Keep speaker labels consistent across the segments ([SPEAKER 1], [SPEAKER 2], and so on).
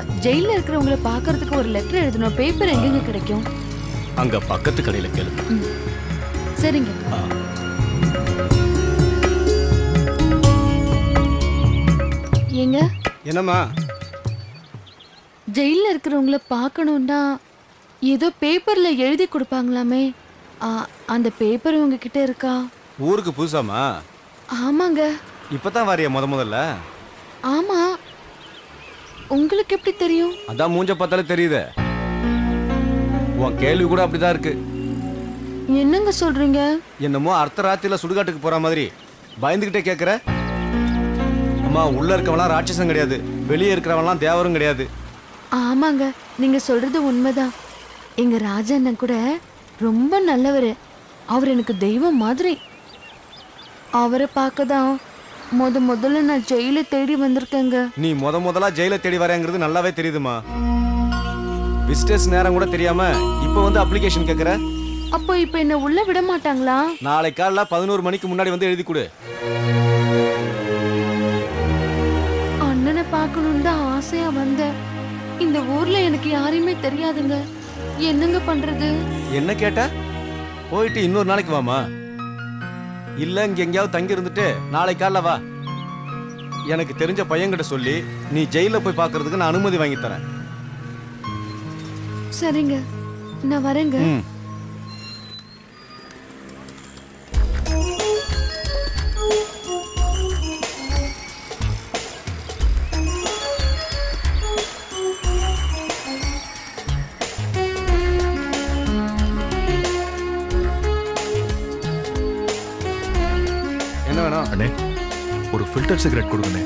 [SPEAKER 1] ஜெயில இருக்கிறவங்கள பாக்குறதுக்கு ஒரு லெட்டர் எழுதணும். பேப்பர் எங்கெங்க கிடைக்கும்?
[SPEAKER 2] அங்க பக்கத்து கடையில கேளு.
[SPEAKER 1] சரிங்க. ஏங்க
[SPEAKER 2] என்னம்மா?
[SPEAKER 1] ஜெயில இருக்கிறவங்கள பார்க்கணும்னா ஏதோ பேப்பர்ல எழுதி கொடுப்பாங்களாமே, அந்த பேப்பர் உங்ககிட்ட இருக்கா?
[SPEAKER 2] ஊருக்கு புதுசாமா?
[SPEAKER 1] ஆமாங்க.
[SPEAKER 2] இப்பதான் வாரியா முதல்ல?
[SPEAKER 1] ஆமா. உங்களுக்கு எப்படி தெரியும்?
[SPEAKER 2] அதான் மூஞ்ச பார்த்தாலே தெரியுதே. உன் கேள்வி கூட அப்படிதான் இருக்கு.
[SPEAKER 1] என்னங்க சொல்றீங்க?
[SPEAKER 2] என்னமோ அர்த்த ராத்திரில சுடுகாட்டுக்கு போற மாதிரி பயந்துகிட்டே கேக்குற. அம்மா, உள்ள இருக்கவன்லாம் ராட்சசம் கிடையாது, வெளியே இருக்கிறவன்லாம் தேவரும் கிடையாது.
[SPEAKER 1] ஆமாங்க, நீங்க சொல்றது உண்மைதான். எங்க ராஜண்ணன் கூட ரொம்ப நல்லவரு. அவர் எனக்கு தெய்வம் மாதிரி. அவரை பார்க்கதான் முதல்ல நான் ஜெயில தேடி வந்திருக்கேங்க.
[SPEAKER 2] நீ முதலா ஜெயில தேடி வரேங்கிறது நல்லாவே தெரியுதுமா. விசிட்டர்ஸ் நேரம் கூட தெரியாம இப்ப வந்து அப்ளிகேஷன் கேக்குற.
[SPEAKER 1] அப்போ இப்ப என்ன உள்ள விட மாட்டாங்களா?
[SPEAKER 2] நாளை காலைல 11 மணிக்கு முன்னாடி வந்து எழுதி கொடு.
[SPEAKER 1] அண்ணனை பார்க்கணும்னு தான் ஆசையா வந்தேன். இந்த ஊர்ல எனக்கு யாரையுமே தெரியாதுங்க. என்னங்க பண்றது?
[SPEAKER 2] என்ன கேட்ட? போயிட்டு இன்னொரு நாளைக்கு வாமா. இல்ல இங்க எங்கேயாவது தங்கி இருந்துட்டு நாளை காலைல வா. எனக்கு தெரிஞ்ச பையன்கிட்ட சொல்லி நீ ஜெயில போய் பாக்குறதுக்கு நான் அனுமதி வாங்கி தரேன்.
[SPEAKER 1] சரிங்க, நான் வரேங்க.
[SPEAKER 2] என்ன வேணும்?
[SPEAKER 3] அண்ணே, ஒரு ஃபில்டர் சிகரெட் கொடுங்கண்ணே.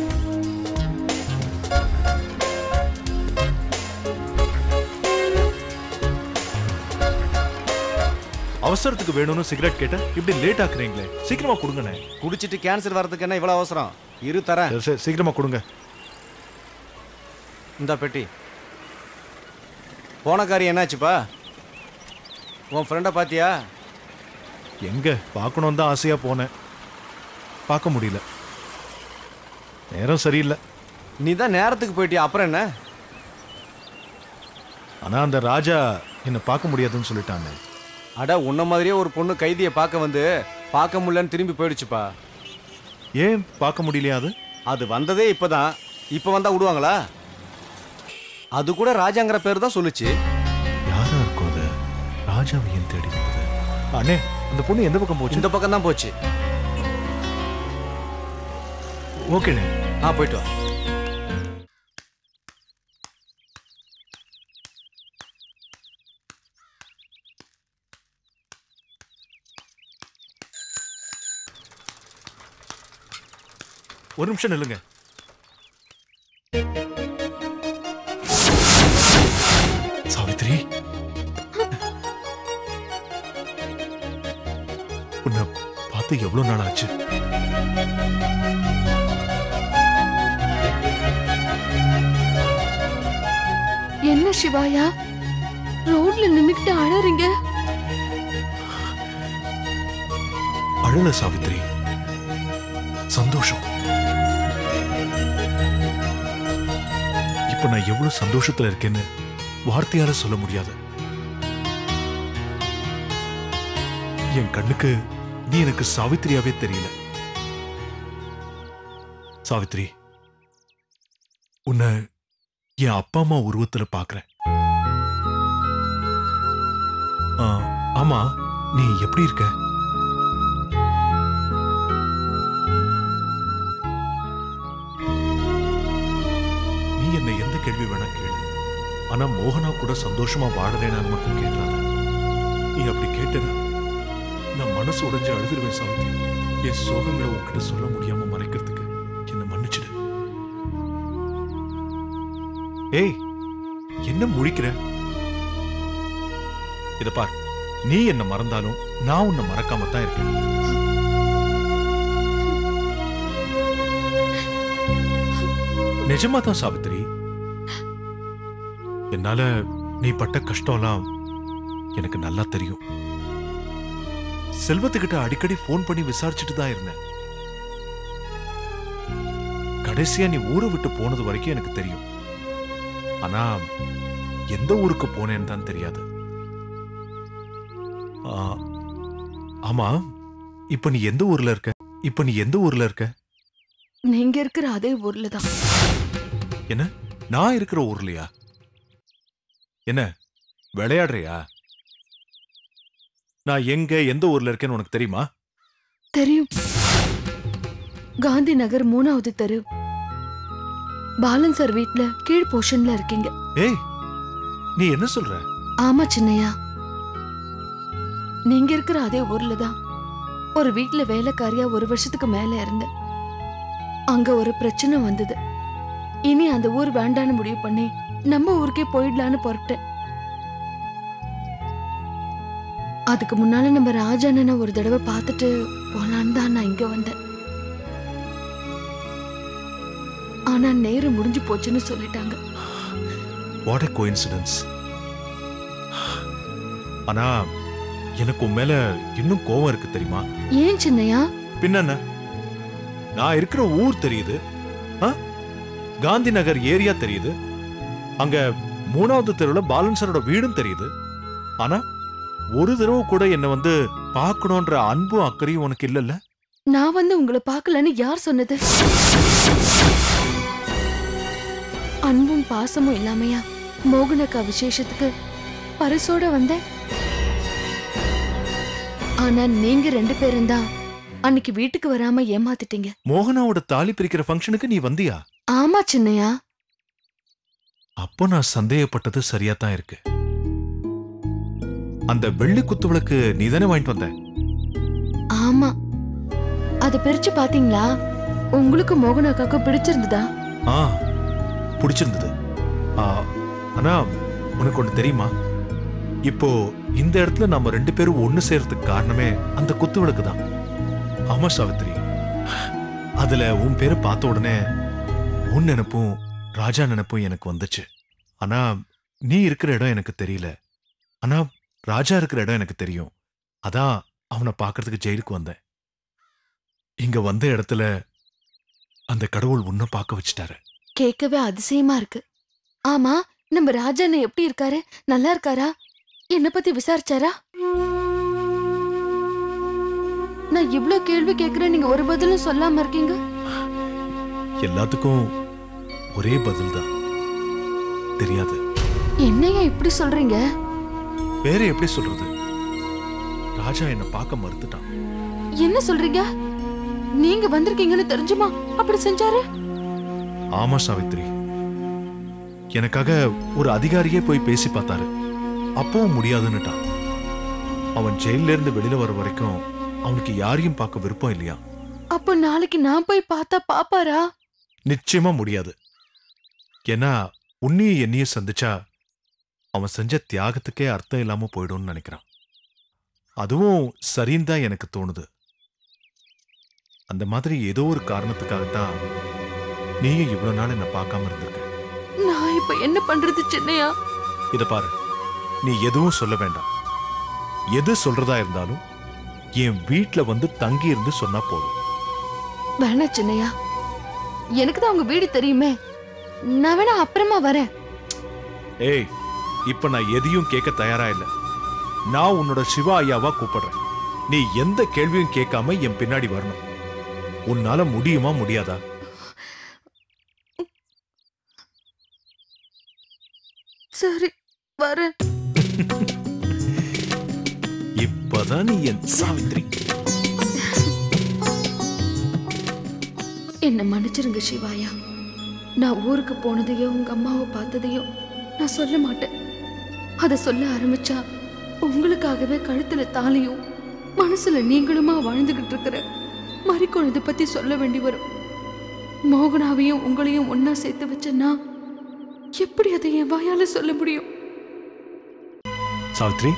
[SPEAKER 3] அவசரத்துக்கு வேணும்னு சிகரெட் கேட்ட இப்படி லேட் ஆக்குறீங்களே, சீக்கிரமா கொடுங்கண்ணே.
[SPEAKER 2] குடிச்சிட்டு கேன்சர் வரதுக்கு என்ன இவ்வளவு அவசரம்? இரு தரேன்.
[SPEAKER 3] சீக்கிரமா கொடுங்க.
[SPEAKER 2] இந்த பெட்டி. போன காரியம் என்னாச்சுப்பா? உன் ஃப்ரெண்டை பாத்தியா?
[SPEAKER 3] எங்க பார்க்கணும் தான் ஆசையா போனேன், பார்க்க முடியல. நேரம் சரியில்லை.
[SPEAKER 2] நீ தான் நேரத்துக்கு போயிட்டியா, அப்புறம் என்ன?
[SPEAKER 3] ஆனா அந்த ராஜா என்ன பார்க்க முடியாதுன்னு சொல்லிட்டாங்க.
[SPEAKER 2] அட, உன்ன மாதிரியே ஒரு பொண்ணு கைதியை பார்க்க வந்து பார்க்க முடியலன்னு திரும்பி போயிடுச்சுப்பா.
[SPEAKER 3] ஏன் பார்க்க முடியலையா?
[SPEAKER 2] அது வந்ததே இப்பதான். இப்ப வந்தா விடுவாங்களா? அது கூட ராஜாங்கிற பேர் தான் சொல்லுச்சு.
[SPEAKER 3] யாரா இருக்கும் அது? ராஜாவை ஏன் தேடி வந்தது? அண்ணே, அந்த பொண்ணு எந்த பக்கம் போச்சு?
[SPEAKER 2] இந்த பக்கம் தான் போச்சு.
[SPEAKER 3] ஓகேண்ணே,
[SPEAKER 2] போயிட்டு வா.
[SPEAKER 3] ஒரு நிமிஷம் நில்லுங்க. சாவித்ரி, உன்னை பார்த்து எவ்வளவு நாள் ஆச்சு?
[SPEAKER 1] என்ன சிவாயா, ரோட்ல நின்னுக்கிட்டு அழறீங்க?
[SPEAKER 3] அழல சாவித்ரி, சந்தோஷம். இப்ப நான் எவ்வளவு சந்தோஷத்துல இருக்கேன்னு வார்த்தையால சொல்ல முடியாது. என் கண்ணுக்கு நீ எனக்கு சாவித்ரியாவே தெரியல. சாவித்ரி, உன்னை என் அப்பா அம்மா உருவத்துல பாக்குறேன். ஆமா, நீ எப்படி இருக்க? நீ என்ன எந்த கேள்வி வேணா கேளு, ஆனா மோகனா கூட சந்தோஷமா வாழறேனான்னு மட்டும் கேட்டாத. நீ அப்படி கேட்டனா நான் மனசு உடைஞ்சு அழுதுருவேன் சாவித்ரி. என் சோகங்களை உன்கிட்ட சொல்ல முடியாம மறைக்கிறதுக்கு என்ன மன்னிச்சிடு. ஏய், என்ன முழிக்கிற? இத பார், நீ என்ன மறந்தாலும் நான் உன்னை மறக்காம தான் இருக்கேன். நிஜமா தான் சாவித்ரி. என்னால நீ பட்ட கஷ்டம்லாம் எனக்கு நல்லா தெரியும். செல்வத்துக்கிட்ட அடிக்கடி போன் பண்ணி விசாரிச்சுட்டு தான் இருந்தேன். கடைசியா நீ ஊரை விட்டு போனது வரைக்கும் எனக்கு தெரியும். ஆனா எந்த ஊருக்கு போனேன்னு தான் தெரியாது. ஆமா, இப்ப நீ எந்த ஊர்ல இருக்க?
[SPEAKER 1] நீங்க இருக்கிற அதே ஊர்ல தான்.
[SPEAKER 3] என்ன, நான் இருக்கிற ஊர்லயா? என்ன விளையாடுறியா? நான் எந்த ஊர்ல இருக்கேன்னு உனக்கு தெரியுமா?
[SPEAKER 1] தெரியும். காந்தி நகர் 3வது தெரு, பாலன் சார் வீட்ல கீழ் போர்ஷன்ல இருக்கீங்க.
[SPEAKER 3] ஏய், நீ என்ன சொல்ற?
[SPEAKER 1] ஆமா சின்னையா, நீங்க இருக்கிற அதே ஊர்ல தான் ஒரு வீட்ல வேலைக்காரியா 1 வருஷத்துக்கு மேல இருந்தேன். அங்க ஒரு பிரச்சனை வந்தது. இனி அந்த ஊர் வேண்டான்னு முடிவு பண்ணி நம்ம ஊருக்கே போயிடலான்னு புறப்பட்டேன். அதுக்கு முன்னால நம்ம ராஜாண்ணனை ஒரு தடவை பார்த்துட்டு போலான்னு தான் நான் இங்க வந்தேன். ஆனா நேரம் முடிஞ்சு போச்சுன்னு சொல்லிட்டாங்க.
[SPEAKER 3] What a coincidence. ஆனா எனக்கு உன் மேல இன்னும் கோவம் இருக்கு தெரியுமா?
[SPEAKER 1] ஏன் சின்னையா?
[SPEAKER 3] பின்ன நான் இருக்கிற ஊர் தெரியுது, காந்தி நகர் ஏரியா தெரியுது, அங்க 3வது தெருவுல பாலன் சாரோட வீடும் தெரியுது. ஆனா ஒரு தடவை கூட என்ன வந்து பார்க்கணும்ன்ற அன்பும் அக்கறையும் உனக்கு இல்லல்ல?
[SPEAKER 1] நான் வந்து உங்களை பார்க்கலன்னு யார் சொன்னது? அன்பும் பாசமும் இல்லாமையா மோகனக்கா விசேஷத்துக்கு பரிசோட வந்தேன். ஆனா நீங்க 2 பேரும் தான் அன்னைக்கு வீட்டுக்கு வராம ஏமாத்திட்டீங்க.
[SPEAKER 3] மோகனாவோட தாலி பிரிக்கிற ஃபங்க்ஷனுக்கு நீ வந்தியா?
[SPEAKER 1] ஆமா சின்னையா.
[SPEAKER 3] அப்போ நான் சந்தேகப்பட்டது சரியா தான் இருக்கு. அந்த வெள்ளி குத்துவிளக்கு நீ தானே வாங்கிட்டு வந்த?
[SPEAKER 1] ஆமா. அதை பிரிச்சு பாத்தீங்களா? உங்களுக்கு மோகனக்காக்கு பிடிச்சிருந்ததா?
[SPEAKER 3] பிடிச்சிருந்தது. ஆனா உனக்கு ஒண்ணு தெரியுமா? இப்போ இந்த இடத்துல நம்ம 2 பேரும் ஒண்ணு சேர்றதுக்கு காரணமே அந்த குத்துவிளக்கு தான். ஆமா சாவித்ரி, அதுல உன் பேரை பார்த்த உடனே உன் நினைப்பும் ராஜா நினைப்பும் எனக்கு வந்துச்சு. ஆனா நீ இருக்கிற இடம் எனக்கு தெரியல. ஆனா ராஜா இருக்கிற இடம் எனக்கு தெரியும். அதான் அவனை பார்க்கறதுக்கு ஜெயிலுக்கு வந்தேன். இங்க வந்த இடத்துல அந்த கடவுள் உன்னை பார்க்க வச்சுட்டாரு.
[SPEAKER 1] கேட்கவே அதிசயமா இருக்கு. ஆமா, நம்ம ராஜாண்ண எப்படி இருக்காரு? நல்லா இருக்காரா? என்ன பத்தி விசாரிச்சாரா? நான் இவ்ளோ கேள்வி கேட்கிறேன், நீங்க ஒரு பதிலும் சொல்லாம இருக்கீங்க.
[SPEAKER 3] எல்லாத்துக்கும் ஒரே பதில் தான், தெரியாது.
[SPEAKER 1] என்னையா இப்படி சொல்றீங்க?
[SPEAKER 3] வேற எப்படி சொல்றது? ராஜா என்ன பார்க்க மறுத்துட்டான்.
[SPEAKER 1] என்ன சொல்றீங்க? நீங்க வந்திருக்கீங்கன்னு தெரிஞ்சுமா அப்படி செஞ்சாரு?
[SPEAKER 3] ஆமா சாவித்ரி, எனக்காக ஒரு அதிகாரியே போய் பேசி பார்த்தாரு. அப்பவும் முடியாதுன்னுட்டான். அவன் ஜெயில இருந்து வெளியில வர வரைக்கும் அவனுக்கு யாரையும் பார்க்க விருப்பம் இல்லையா.
[SPEAKER 1] அப்போ நாளைக்கு நான் போய் பார்த்தா பாப்பாரா?
[SPEAKER 3] நிச்சயமா முடியாது. ஏன்னா உன்னையும் என்னையும் சந்திச்சா அவன் செஞ்ச தியாகத்துக்கே அர்த்தம் இல்லாம போயிடும்னு நினைக்கிறான். அதுவும் சரின்னு தான் எனக்கு தோணுது. அந்த மாதிரி ஏதோ ஒரு காரணத்துக்காகத்தான் நீயும் இவ்வளவு நாள் என்ன பார்க்காம இருந்திருக்க.
[SPEAKER 1] நான் இப்ப என்ன பண்றது சின்னையா?
[SPEAKER 3] இத பாரு, நீ எதுவும் சொல்ல வேண்டாம். எது சொல்றதா இருந்தாலும் என் வீட்டுல வந்து தங்கி இருந்து சொன்னா போதும்.
[SPEAKER 1] வேணா சின்னையா, எனக்கு தான் உங்க வீடு தெரியுமே. நான் வேணா அப்புறமா வரேன்.
[SPEAKER 3] ஏய், இப்ப நான் எதையும் கேட்க தயாரா இல்ல. நான் உன்னோட சிவா ஐயாவா கூப்பிடுறேன். நீ எந்த கேள்வியும் கேட்காம என் பின்னாடி வரணும். உன்னால முடியுமா முடியாதா?
[SPEAKER 1] சரி, வரேன்.
[SPEAKER 3] இப்பதான் நீ என் சாவித்ரி.
[SPEAKER 1] என்ன மன்னிச்சிருங்க சிவாயா. நான் ஊருக்கு போனதையோ உங்க அம்மாவை பார்த்ததையோ நான் சொல்ல மாட்டேன். அத சொல்ல ஆரம்பிச்சா உங்களுக்காகவே கழுத்துல தாலியும் மனசுல நீங்களுமா வாழ்ந்துகிட்டு இருக்கிற மறிக்கொழுதை பத்தி சொல்ல வேண்டி வரும். மோகனாவையும் உங்களையும் ஒன்னா சேர்த்து வச்சேன்னா எப்படி அதை என் வாயால சொல்ல முடியும்?
[SPEAKER 3] சாவித்ரி,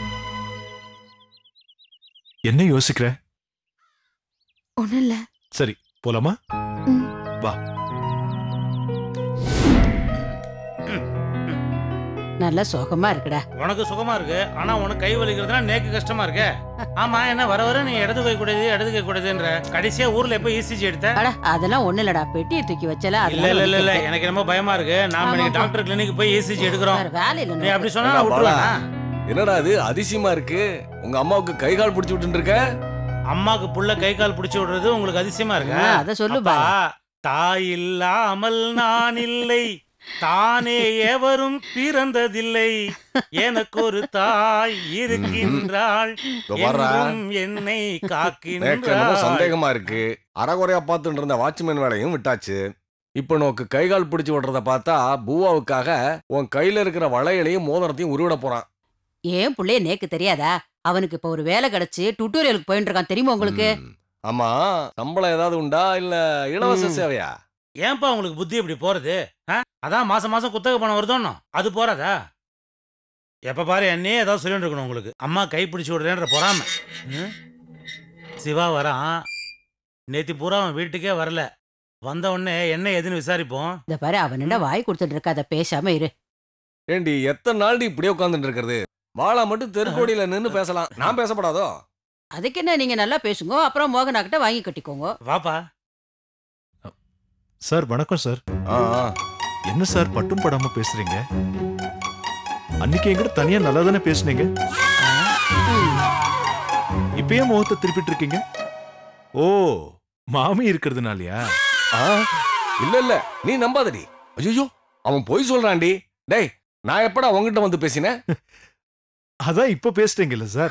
[SPEAKER 3] என்ன யோசிக்கிற?
[SPEAKER 1] ஒண்ணும் இல்ல.
[SPEAKER 3] சரி, போலாமா? வா.
[SPEAKER 4] நல்ல சுகமா இருக்குடா.
[SPEAKER 5] உனக்கு சுகமா இருக்கு, ஆனா உனக்கு கை வலிக்கிறதுனா நேக்கு கஷ்டமா இருக்கு. ஆமா, என்ன வர வர நீ இடது கை கூடாதுன்ற கடைசியா ஊர்ல எப்ப இசிஜி எடுத்த?
[SPEAKER 4] அட அதெல்லாம் ஒண்ணு இல்லடா, பெட்டியை தூக்கி வச்சல.
[SPEAKER 5] இல்ல எனக்கு ரொம்ப பயமா இருக்கு. நாம இன்னைக்கு டாக்டர் கிளினிக் போய் இசிஜி எடுக்கிறோம்.
[SPEAKER 4] வேலை இல்ல.
[SPEAKER 5] நீ அப்படி சொன்னா நான் விட்டுருவேனா?
[SPEAKER 2] என்னடா அது அதிசயமா இருக்கு, உங்க அம்மாவுக்கு கை கால் பிடிச்சி விட்டு இருக்க.
[SPEAKER 5] அம்மாக்கு புள்ள கை கால் பிடிச்சி விடுறது உங்களுக்கு அதிசயமா இருக்கு?
[SPEAKER 4] அத சொல்லுப்பா.
[SPEAKER 5] தாய் இல்லாமல் நான் இல்லை, தானே எவரும் பிறந்ததில்லை, எனக்கு ஒரு தாய் இருக்கின்றாள், என்னை காக்கின்றாள்.
[SPEAKER 2] சந்தேகமா இருக்கு. அறகுறையா பார்த்துட்டு இருந்த வாட்ச்மேன் வேலையும் விட்டாச்சு. இப்ப நோக்கு கைகால் பிடிச்சு விடுறத பார்த்தா பூவாவுக்காக உன் கையில இருக்கிற வளையலையும் மோதிரத்தையும் உருவிட போறான்.
[SPEAKER 4] ஏன் புள்ளைய நேக்கு தெரியாதா? அவனுக்கு இப்ப ஒரு வேலை கிடைச்சு டுட்டோரியலுக்கு போயிட்டு இருக்கான், தெரியுமா உங்களுக்கு?
[SPEAKER 2] ஆமா, சம்பளம் ஏதாவது உண்டா இல்ல இலவச சேவையா?
[SPEAKER 5] ஏன்பா உங்களுக்கு புத்தி இப்படி போறது? அதான் மாசம் மாசம் குத்தகை பணம் வருதோன்னு அது போறாதா? எப்ப பாரு என்னையே ஏதாவது சொல்லிட்டு இருக்கணும் உங்களுக்கு. அம்மா கை பிடிச்சி விடுறேன்ற பொறாம. சிவா வரான், நேத்தி பூரா அவன் வீட்டுக்கே வரல. வந்த உடனே என்ன எதுன்னு விசாரிப்போம்.
[SPEAKER 4] இந்த பாரு, அவன் வாய் கொடுத்துட்டு இருக்க, அதை பேசாம இரு.
[SPEAKER 2] ஏண்டி எத்தனை நாள் இப்படியே உட்காந்துட்டு இருக்கிறது? வாழா மட்டும் தெருக்கோடியில நின்னு பேசலாம், நான் பேசப்படாதோ?
[SPEAKER 4] அதுக்கு என்ன, நீங்க நல்லா பேசுங்க, அப்புறம் மோகனா கிட்ட வாங்கி கட்டிக்கோங்க.
[SPEAKER 5] வாப்பா.
[SPEAKER 3] சார் வணக்கம் சார். என்ன சார் பட்டும் படாம பேசுறீங்க? அன்னைக்கு எங்கிட்ட தனியா நல்லா தானே பேசுனீங்க, இப்பயே முகத்தை திருப்பிட்டு இருக்கீங்க? ஓ, மாமி இருக்கிறதுனாலயா?
[SPEAKER 2] இல்ல நீ நம்பாதடி. ஐயோ, அவன் போய் சொல்றான்டி. டேய், நான் எப்படா உங்ககிட்ட வந்து பேசினேன்?
[SPEAKER 3] அதான் இப்ப பேசுறீங்கல்ல சார்.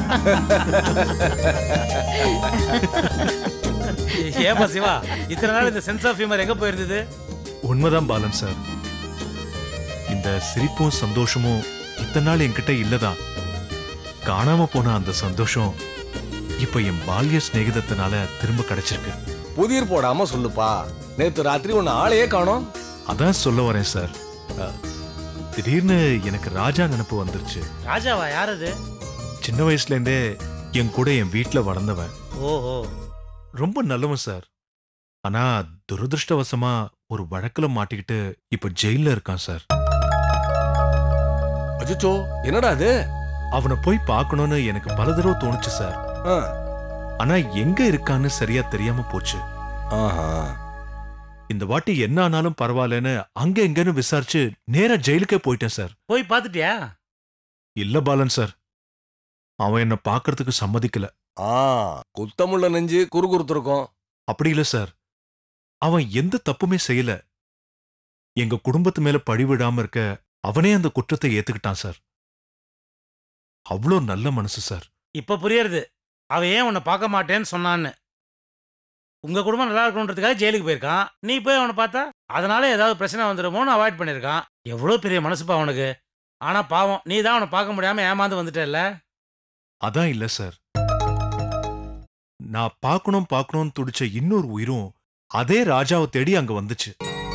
[SPEAKER 5] ஏப்பா சிவா, இத்தனை நாள் இந்த சென்ஸ் ஆஃப் ஹியூமர் எங்க போயிருந்தது?
[SPEAKER 3] உண்மைதான் பாலன் சார். இந்த சிரிப்பும் சந்தோஷமும் இத்தனை நாள் என்கிட்ட இல்லதான். காணாம போன அந்த சந்தோஷம் இப்ப என் பால்ய சிநேகிதத்தினால திரும்ப கிடைச்சிருக்கு.
[SPEAKER 2] புதிர் போடாம சொல்லுப்பா. நேத்து ராத்திரி உன்னை ஆளையே காணோம்.
[SPEAKER 3] அதான் சொல்ல வரேன் சார். திடீர்னு எனக்கு ராஜா நினைப்பு வந்துருச்சு.
[SPEAKER 5] ராஜாவா? யார் அது?
[SPEAKER 3] சின்ன வயசுல இருந்தே என் கூட என் வீட்டுல வளர்ந்தவன்.
[SPEAKER 5] ஓஹோ,
[SPEAKER 3] ரொம்ப நல்லவன் சார். ஆனா துரதிருஷ்டவசமா ஒரு வழக்குல மாட்டிக்கிட்டு இப்ப ஜெயில இருக்கான் சார்.
[SPEAKER 2] அச்சோ, என்னடா அது?
[SPEAKER 3] அவனை போய் பார்க்கணும்னு எனக்கு பல தடவை தோணுச்சு சார். ஆனா எங்க இருக்கான்னு சரியா தெரியாம போச்சு. இந்த வாட்டி என்ன ஆனாலும் பரவாயில்லன்னு அங்க எங்கன்னு விசாரிச்சு நேரா ஜெயிலுக்கே போயிட்டேன் சார்.
[SPEAKER 5] போய் பாத்துட்டியா?
[SPEAKER 3] இல்ல பாலன் சார், அவன் என்ன பாக்குறதுக்கு சம்மதிக்கல.
[SPEAKER 2] குத்தமுள்ள நெஞ்சு குறுகுறுத்திருக்கும்.
[SPEAKER 3] அப்படி இல்ல சார், அவன் எந்த தப்புமே செய்யல. எங்க குடும்பத்து மேல பழி விடாம இருக்க அவனே அந்த குற்றத்தை ஏத்துக்கிட்டான் சார். அவ்வளோ நல்ல மனசு சார்.
[SPEAKER 5] இப்ப புரியுறது அவன் ஏன் உன்னை பார்க்க மாட்டேன்னு சொன்னான்னு. உங்க குடும்பம் நல்லா இருக்கணுன்றதுக்காக ஜெயிலுக்கு போயிருக்கான். நீ போய் அவனை பார்த்தா அதனால ஏதாவது பிரச்சனை வந்துடுமோன்னு அவாய்ட் பண்ணிருக்கான். எவ்வளவு பெரிய மனசுப்பா அவனுக்கு. ஆனா பாவம், நீ தான் அவனை பார்க்க முடியாம ஏமாந்து வந்துட்டல்ல.
[SPEAKER 3] அதான் இல்ல சார், நான் பார்க்கணும்னு துடிச்ச இன்னொரு உயிரும் அதே ராஜாவை தேடி அங்க வந்துச்சு.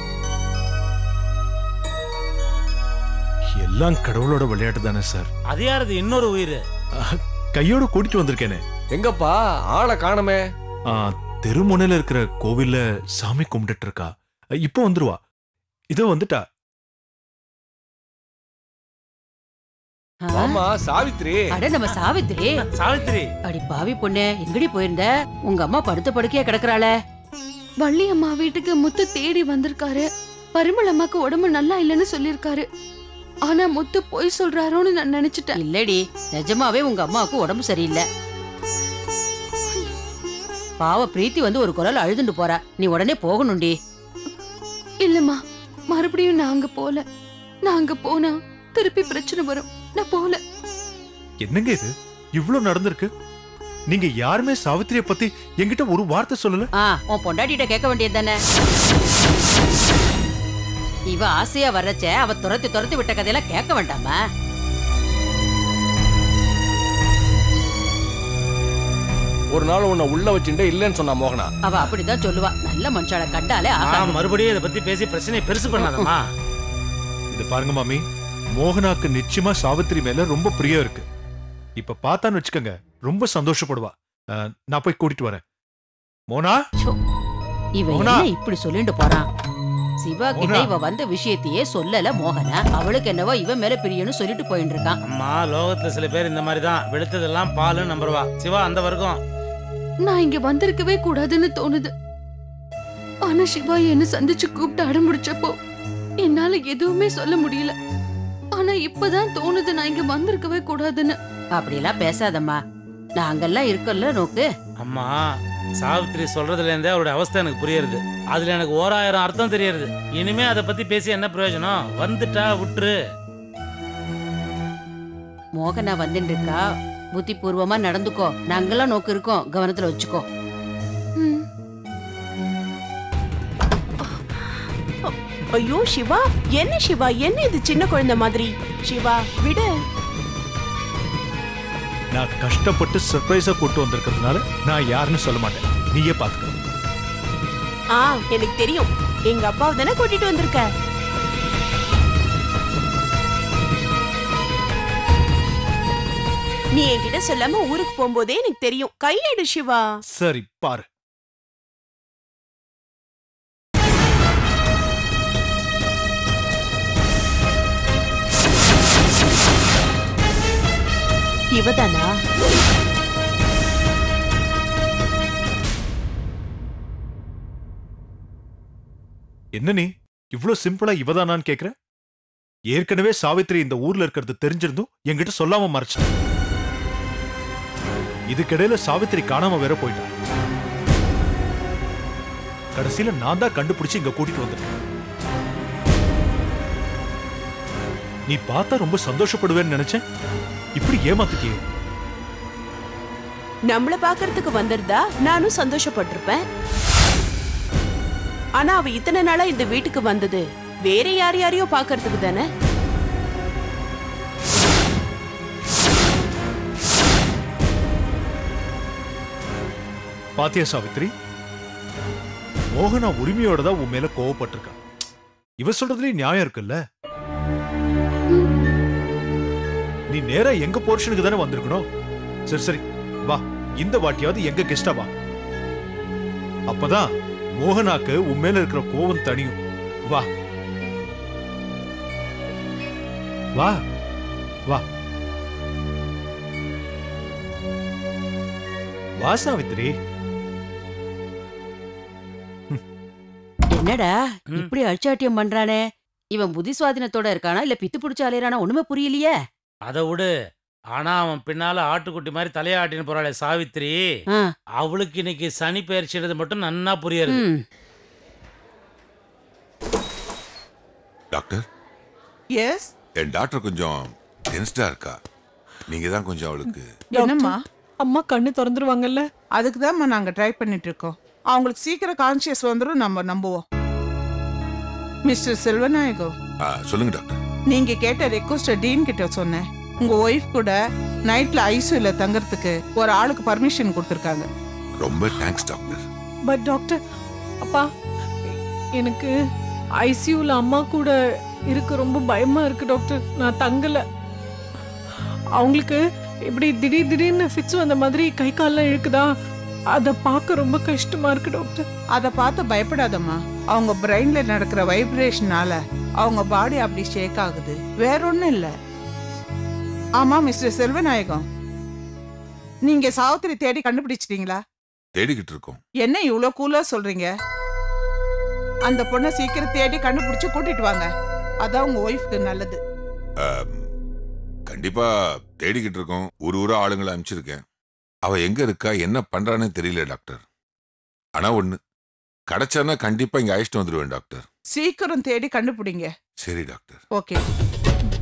[SPEAKER 3] எல்லாம் கடவுளோட விளையாட்டு தானே சார்.
[SPEAKER 5] அது யாரது இன்னொரு உயிர்?
[SPEAKER 3] கையோட கூட்டிட்டு வந்திருக்கேனே.
[SPEAKER 2] எங்கப்பா ஆளை காணமே?
[SPEAKER 3] தெருமுனையில இருக்கிற கோவில்ல சாமி கும்பிட்டு இருக்கா. இப்போ வந்துருவா. இதோ வந்துட்டா.
[SPEAKER 2] ஆமா, சாவித்ரி.
[SPEAKER 4] அட நம்ம சாவித்ரி.
[SPEAKER 5] சாவித்ரி,
[SPEAKER 4] அடி பாவி பொண்ணே, எங்கடி போயிருந்த? உங்க அம்மா படுத்த படுக்கையா கிடக்குறாளே.
[SPEAKER 1] வள்ளி அம்மா வீட்டுக்கு முத்து தேடி வந்திருக்காரு. பரிமள அம்மாக்கு உடம்பு நல்லா இல்லைன்னு சொல்லிருக்காரு. ஆனா முத்து போய் சொல்றாரோன்னு நான் நினைச்சிட்டேன்.
[SPEAKER 4] இல்லடி, நிஜமாவே உங்க அம்மாவுக்கு உடம்பு சரியில்லை. பாவ பிரீத்தி வந்து ஒரு குரல் அழுதுண்டு போறா. நீ உடனே போகணும்டி.
[SPEAKER 1] இல்லம்மா, மறுபடியும் நான் அங்க போனா திருப்பி பிரச்சனை வரும். நான் போல.
[SPEAKER 3] என்னங்க இது இவ்ளோ நடந்திருக்கு? நீங்க யாருமே சாவித்திரிய பத்தி என்கிட்ட ஒரு வார்த்தை சொல்லல.
[SPEAKER 4] உன் பொண்டாட்டிட்ட கேட்க வேண்டியது தானே. இவ ஆசையா வர்றச்ச அவ துரத்தி விட்ட கதையெல்லாம் கேட்க வேண்டாமா?
[SPEAKER 2] ஒரு நாள் உன்னை உள்ள வச்சுட்டே இல்லன்னு சொன்னா மோகனா.
[SPEAKER 4] அவ அப்படிதான் சொல்லுவா. நல்ல மனுஷால கண்டாலே
[SPEAKER 5] மறுபடியும் இதை பத்தி பேசி பிரச்சனையை பெருசு பண்ணாதம்மா.
[SPEAKER 3] இது பாருங்க மாமி, மோகனாக்கு நிச்சயமா சாவித்திரி மேல ரொம்ப பிரியம் இருக்கு. இப்ப பார்த்தான்னு வச்சுக்கோங்க, ரொம்ப சந்தோஷப்படுவா. நான் போய் கூட்டிட்டு வரேன். மோனா,
[SPEAKER 4] இவன் என்ன இப்படி சொல்லிட்டு போறான்? சிவா கிட்ட இவ வந்த விஷயத்தையே சொல்லல மோகனா. அவளுக்கு என்னவோ இவன் மேல பிரியன்னு சொல்லிட்டு போயிட்டு இருக்கான்.
[SPEAKER 5] அம்மா, லோகத்துல சில பேர் இந்த மாதிரி தான். வெளுத்ததெல்லாம் பாலுன்னு நம்புறவா. சிவா அந்த வர்க்கம்.
[SPEAKER 1] நான் இங்க வந்திருக்கவே கூடாதுன்னு தோணுது. ஆனா சிவா என்ன சந்திச்சு கூப்பிட்டு அடம்பிடிச்சப்போ என்னால எதுவுமே சொல்ல முடியல. ஆனா இப்பதான் தோணுது நான் இங்க வந்திருக்கவே கூடாதுன்னு.
[SPEAKER 4] அப்படியெல்லாம் பேசாதம்மா, நாங்கெல்லாம் இருக்கோம்ல நோக்கு.
[SPEAKER 5] அம்மா, சாவித்திரி சொல்றதுல இருந்தே அவருடைய அவஸ்தை எனக்கு புரியுது. அதுல எனக்கு 1000 அர்த்தம் தெரியுது. இனிமே அதை பத்தி பேசி என்ன பிரயோஜனம்? வந்துட்டா விட்டுரு.
[SPEAKER 4] மோகனா வந்துட்டு இருக்கா, புத்தி பூர்வமா நடந்துக்கோ. நாங்கெல்லாம் நோக்கு இருக்கோம், கவனத்துல வச்சுக்கோ.
[SPEAKER 6] ஐயோ சிவா, என்ன சிவா, என்ன இது சின்ன குழந்தை மாதிரி? சிவா விடு.
[SPEAKER 3] நான் கஷ்டப்பட்டு சர்ப்ரைஸா கூட்டு வந்திருக்கிறதுனால நான் யாருன்னு சொல்ல மாட்டேன். நீயே பாத்துக்க.
[SPEAKER 6] எனக்கு தெரியும். எங்க அப்பாவை தானே கூட்டிட்டு வந்திருக்க. நீ என்கிட்ட சொல்லாம ஊருக்கு போகும்போதே எனக்கு தெரியும். கையெடு சிவா.
[SPEAKER 3] சரி பாரு.
[SPEAKER 6] இவதானா?
[SPEAKER 3] என்ன நீ இவ்ளோ சிம்பிளா இவதானான்னு கேக்குற? ஏற்கனவே சாவித்திரி இந்த ஊர்ல இருக்கிறது தெரிஞ்சிருந்தும் என்கிட்ட சொல்லாம மறைச்சிட்ட. இதுக்கிடையில சாவித்திரி காணாம வேற போயிட்டான். கடைசியில நான் தான் கண்டுபிடிச்சு இங்க கூட்டிட்டு வந்திருக்கேன். நீ பார்த்தா ரொம்ப சந்தோஷப்படுவேன்னு நினைச்சேன். இப்படி ஏமாத்திட்டியே.
[SPEAKER 6] நம்மள பாக்குறதுக்கு வந்திருந்தா நானும் சந்தோஷப்பட்டிருப்பேன். ஆனா அவ இத்தனை நாளா இந்த வீட்டுக்கு வந்தது வேற யாரையோ பாக்குறதுக்கு தானே.
[SPEAKER 3] பாத்தியா சாவித்ரி, மோகனா உரிமையோட தான் உன் மேல கோவப்பட்டிருக்கான். இவ சொல்றதுலயே நியாயம் இருக்குல்ல? நீ நேரா எங்க போர்ஷனுக்கு தானே வந்திருக்கணும். சரி சரி வா, இந்த வாட்டியாவது எங்க கெஸ்டா வா. அப்பதான் மோகனாக்கு உன் மேல இருக்கிற கோவம் தனியும். வா வா வா வா சாவித்ரி.
[SPEAKER 4] என்னடா இப்படி அழிச்சாட்டியம் பண்றானே? இவன் புத்தி சுவாதீனத்தோட இருக்கானா இல்ல பித்து பிடிச்ச அலையறானா? ஒண்ணுமே புரியலையே.
[SPEAKER 5] அதை விடு. ஆனா அவன் பின்னால ஆட்டுக்குட்டி மாதிரி தலையாட்டின்னு போறாளே சாவித்திரி, அவளுக்கு இன்னைக்கு சனி பெயர்ச்சிடுறது மட்டும் நன்னா புரியுது.
[SPEAKER 7] டாக்டர்.
[SPEAKER 8] எஸ்.
[SPEAKER 7] என் டாக்டர் கொஞ்சம் டென்ஸ்டா இருக்கா. நீங்க தான் கொஞ்சம் அவளுக்கு.
[SPEAKER 8] என்னம்மா?
[SPEAKER 9] அம்மா கண்ணு திறந்துருவாங்கல்ல?
[SPEAKER 8] அதுக்கு தான்மா நாங்க ட்ரை பண்ணிட்டு இருக்கோம். அவங்களுக்கு சீக்கிரம் கான்சியஸ் வந்துடும், நம்ம நம்புவோம். மிஸ்டர் செல்வநாயகம்.
[SPEAKER 7] சொல்லுங்க டாக்டர்.
[SPEAKER 8] நீங்க கேட்ட ரெக்வஸ்ட் டீன் கிட்ட சொன்னேன். உங்க ஒய்ஃப் கூட நைட்ல ஐசியூல தங்கறதுக்கு ஒரு ஆளுக்கு பர்மிஷன் கொடுத்திருக்காங்க.
[SPEAKER 7] ரொம்ப தேங்க்ஸ் டாக்டர்.
[SPEAKER 9] பட் டாக்டர், அப்பா எனக்கு ஐசியூல அம்மா கூட இருக்க ரொம்ப பயமா இருக்கு டாக்டர். நான் தங்கல. அவங்களுக்கு இப்படி திடீர்னு ஃபிட்ஸ் வந்த மாதிரி கை கால்லாம் இழுக்குதா, அதை பார்க்க ரொம்ப கஷ்டமா இருக்கு டாக்டர்.
[SPEAKER 8] அதை பார்த்து பயப்படாதம்மா. அவங்க பிரெயின்ல நடக்கிற வைப்ரேஷனால அவங்க பாடி அப்படி ஷேக் ஆகுது, வேற ஒண்ணும் இல்ல. ஆமா மிஸ்டர் செல்வநாயகம், நீங்க சாவித்திரி தேடி கண்டுபிடிச்சிட்டீங்களா?
[SPEAKER 7] தேடிக்கிட்டு இருக்கோம்.
[SPEAKER 8] என்ன இவ்வளவு கூலா சொல்றீங்க? அந்த பொண்ணை சீக்கிரம் தேடி கண்டுபிடிச்சு கூட்டிட்டு வாங்க. அதான் உங்க ஒய்ஃப்க்கு நல்லது.
[SPEAKER 7] கண்டிப்பா தேடிக்கிட்டு இருக்கோம். ஊரா ஆளுங்களை அனுப்பிச்சிருக்கேன். அவ எங்க இருக்கா என்ன பண்றான்னு தெரியல டாக்டர். ஆனா ஒண்ணு, கிடைச்சானா கண்டிப்பா இங்க அழைச்சிட்டு வந்துடுவேன் டாக்டர்.
[SPEAKER 8] சீக்கிரம் தேடி கண்டுபிடிங்க.
[SPEAKER 7] சரி டாக்டர்.
[SPEAKER 8] ஓகே.